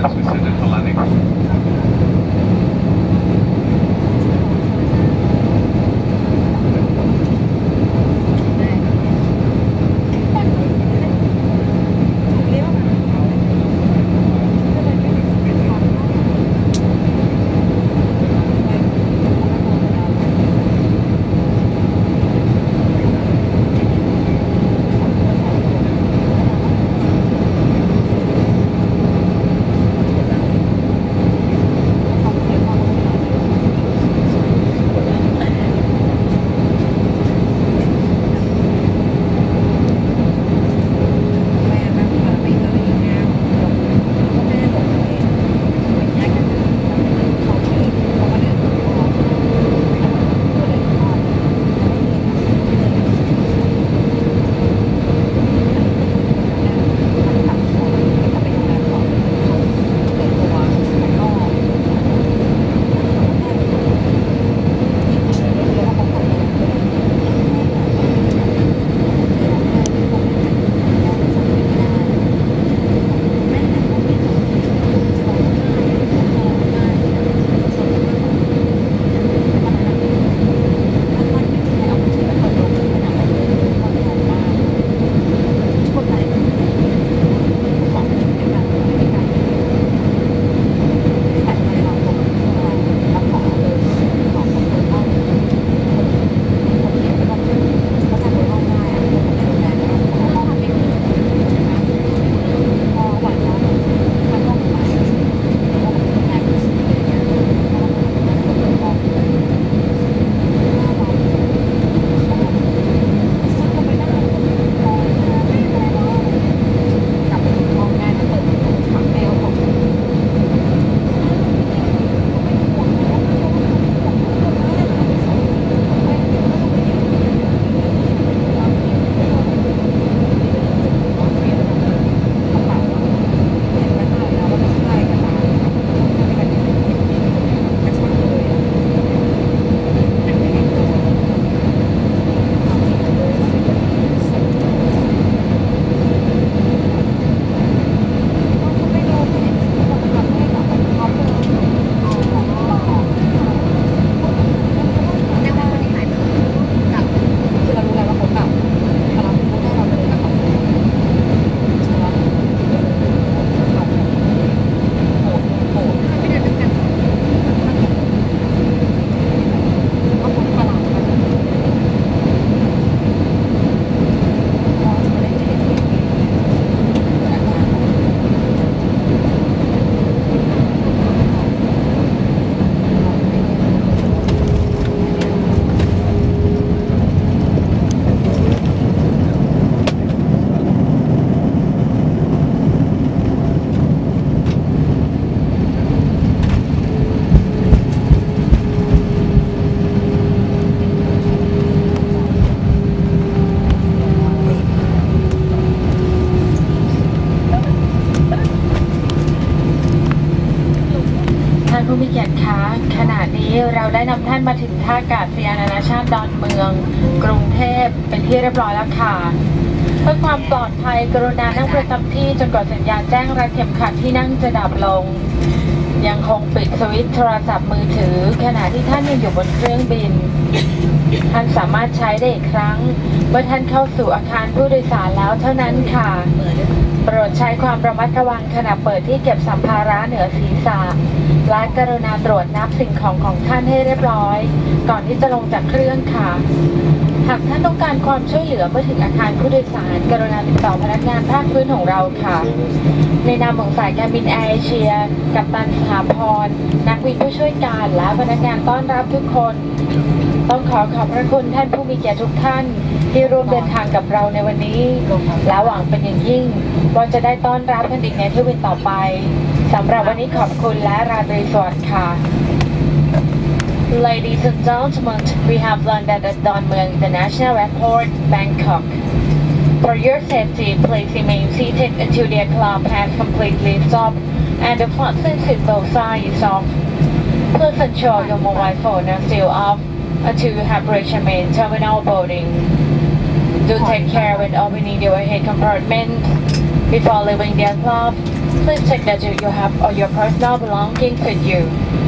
transconsidered for landing. ผู้มีเกียรติคะขณะนี้เราได้นำท่านมาถึงท่าอากาศยานนานาชาติดอนเมืองกรุงเทพเป็นที่เรียบร้อยแล้วค่ะเพื่อความปลอดภัยกรุณานั่งประจำที่จนกว่าสัญญาณแจ้งรัดเข็มขัดที่นั่งจะดับลงยังคงปิดสวิตช์โทรศัพท์มือถือขณะที่ท่านยังอยู่บนเครื่องบินท่านสามารถใช้ได้อีกครั้งเมื่อท่านเข้าสู่อาคารผู้โดยสารแล้วเท่านั้นค่ะโปรดใช้ความระมัดระวังขณะเปิดที่เก็บสัมภาระเหนือศีรษะและกรุณาตรวจนับสิ่งของของท่านให้เรียบร้อยก่อนที่จะลงจากเครื่องค่ะหากท่านต้องการความช่วยเหลือเมื่อถึงอาคารผู้โดยสารกรุณาติดต่อพนักงานภาคพื้นของเราค่ะในนามของสายการบินแอร์เอเชียกัปตันสถาพรนักบินผู้ช่วยการและพนักงานต้อนรับทุกคนต้องขอบพระคุณท่านผู้มีเกียรติทุกท่านที่ร่วมเดินทางกับเราในวันนี้และหวังเป็นอย่างยิ่งว่าจะได้ต้อนรับท่านอีกในเที่ยวบินต่อไปสำหรับวันนี้ขอบคุณและราตรีสวัสดิ์ค่ะ Ladies and gentlemen, we have landed at Don Mueng International Airport, Bangkok. For your safety, please remain seated until the aircraft has completely stopped and the fasten seatbelt sign is off. Please ensure your mobile phone is still off until you have reached the main terminal boarding. Do take care when opening the overhead compartment before leaving the aircraft. Please check that you have all your personal belongings with you.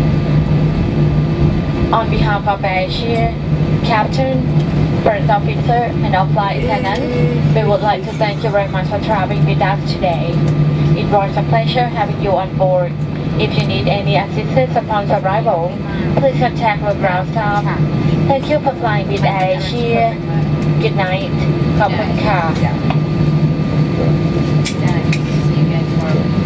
On behalf of Asia, Captain, First Officer, and all flight attendants, we would like to thank you very much for traveling with us today. It was a pleasure having you on board. If you need any assistance upon arrival, please contact our ground staff. Thank you for flying with Asia. Good night. ขอบคุณค่ะ